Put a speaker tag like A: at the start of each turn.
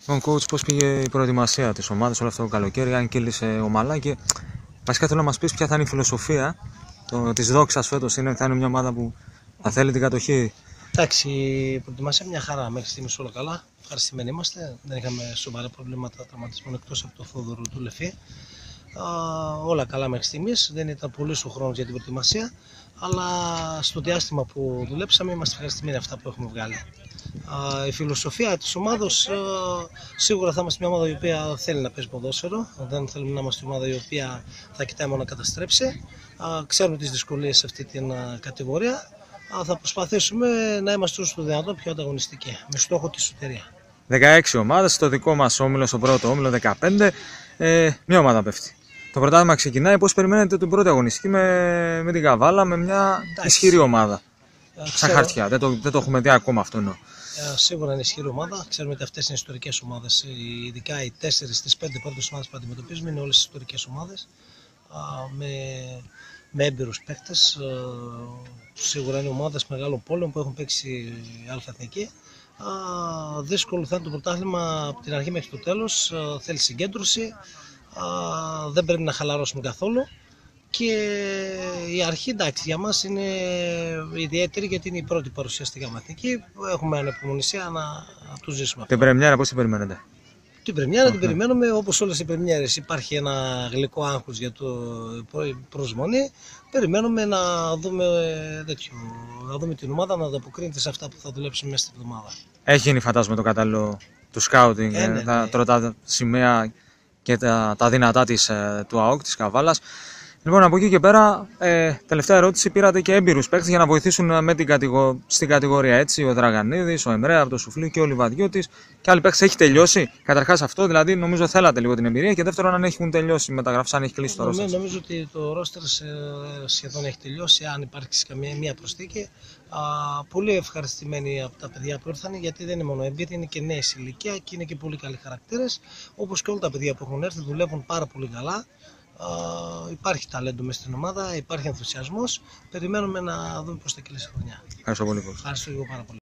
A: Λοιπόν, coach, πώς πήγε η προετοιμασία της ομάδας όλο αυτό το καλοκαίρι, αν κύλησε ομαλά και βασικά θέλω να μας πεις ποια θα είναι η φιλοσοφία της Δόξας φέτος. Θα είναι μια ομάδα που θα θέλει την κατοχή?
B: Εντάξει, η προετοιμασία μια χαρά. Μέχρι στιγμής όλα καλά. Ευχαριστημένοι είμαστε. Δεν είχαμε σοβαρά προβλήματα τραυματισμών εκτός από το Θόδωρο του Λεφή. Όλα καλά μέχρι στιγμής. Δεν ήταν πολύς ο χρόνος για την προετοιμασία. Αλλά στο διάστημα που δουλέψαμε είμαστε ευχαριστημένοι αυτά που έχουμε βγάλει. Η φιλοσοφία της ομάδας, σίγουρα θα είμαστε μια ομάδα η οποία θέλει να παίζει ποδόσφαιρο. Δεν θέλουμε να είμαστε μια ομάδα η οποία θα κοιτάει μόνο να καταστρέψει. Ξέρουμε τις δυσκολίες σε αυτή την κατηγορία. Θα προσπαθήσουμε να είμαστε όσο το δυνατόν πιο ανταγωνιστικοί, με στόχο τη σωτηρία.
A: 16 ομάδες, στο δικό μας όμιλο, στον πρώτο όμιλο 15, μια ομάδα πέφτει. Το πρωτάθλημα ξεκινάει. Πώς περιμένετε την πρώτη αγωνιστική με την Καβάλα, με μια ισχυρή ομάδα? Στα χαρτιά, δεν το έχουμε δει ακόμα αυτό εννοώ.
B: Σίγουρα είναι ισχυρή ομάδα. Ξέρουμε ότι αυτές είναι ιστορικές ομάδες. Ειδικά οι 4 στις 5 πρώτες ομάδες που αντιμετωπίζουμε είναι όλες ιστορικές ομάδες. Με έμπειρους παίκτες. Σίγουρα είναι ομάδες μεγάλων πόλεων που έχουν παίξει αλφα-εθνική. Δύσκολο θα είναι το πρωτάθλημα από την αρχή μέχρι το τέλος. Θέλει συγκέντρωση. Δεν πρέπει να χαλαρώσουμε καθόλου. Και η αρχή, εντάξει, για μας είναι ιδιαίτερη γιατί είναι η πρώτη παρουσία στη ΓΑΜΑ-εθνική. Έχουμε ανεπιμονησία να το ζήσουμε.
A: Την πρεμιέρα πώς την περιμένετε?
B: Την πρεμιέρα την περιμένουμε όπως όλες οι πρεμιέρες. Υπάρχει ένα γλυκό άγχος για το προσμονή. Περιμένουμε να δούμε την ομάδα να ανταποκρίνεται σε αυτά που θα δουλέψουμε μέσα στην εβδομάδα.
A: Έχει γίνει, φαντάζομαι, το κατάλληλο του σκάουτινγκ, τα σημαία και τα δυνατά του ΑΟΚ, της Καβάλας. Λοιπόν, από εκεί και πέρα, τελευταία ερώτηση, πήρατε και έμπειρους παίκτες για να βοηθήσουν στην κατηγορία, έτσι, ο Δραγανίδης, ο Εμρέα από το Σουφλί και ο Λιβαδιώτης και άλλοι παίκτες. Έχει τελειώσει καταρχάς αυτό, δηλαδή νομίζω θέλατε λίγο την εμπειρία, και δεύτερον, αν έχουν τελειώσει οι μεταγραφές, αν έχει κλείσει το ρόστερ?
B: Νομίζω ότι το ρόστερ σχεδόν έχει τελειώσει, αν υπάρξει μία προσθήκη. Πολύ ευχαριστημένοι από τα παιδιά που ήρθαν, γιατί δεν είναι μόνο εμπειρία, είναι και νέοι σε ηλικία και είναι και πολύ καλοί χαρακτήρες. Όπως και όλα τα παιδιά που έχουν έρθει, δουλεύουν πάρα πολύ καλά. Υπάρχει ταλέντο μέσα στην ομάδα, υπάρχει ενθουσιασμός. Περιμένουμε να δούμε πώς θα κυλήσει η χρονιά.
A: Ευχαριστώ πολύ.
B: Ευχαριστώ εγώ πάρα πολύ.